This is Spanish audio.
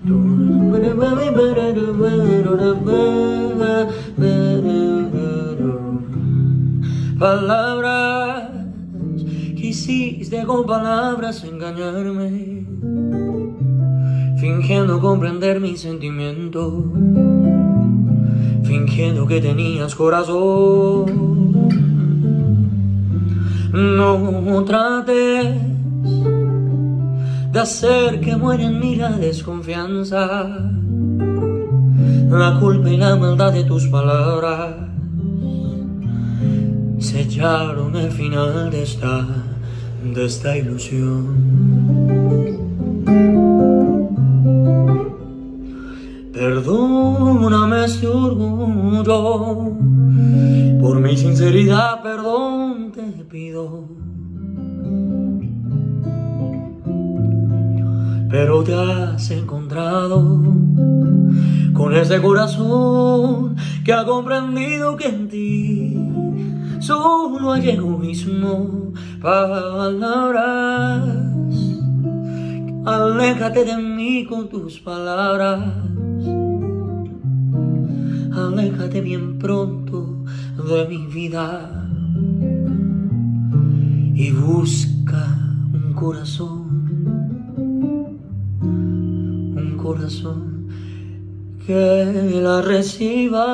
Palabras, quisiste con palabras engañarme, fingiendo comprender mis sentimientos, fingiendo que tenías corazón. No trates de hacer que muera en mí la desconfianza, la culpa y la maldad de tus palabras sellaron el final de esta ilusión. Perdóname este orgullo, por mi sinceridad perdón te pido. Pero te has encontrado con ese corazón que ha comprendido que en ti solo hay egoísmo. Palabras, aléjate de mí con tus palabras, aléjate bien pronto de mi vida y busca un corazón que la reciba.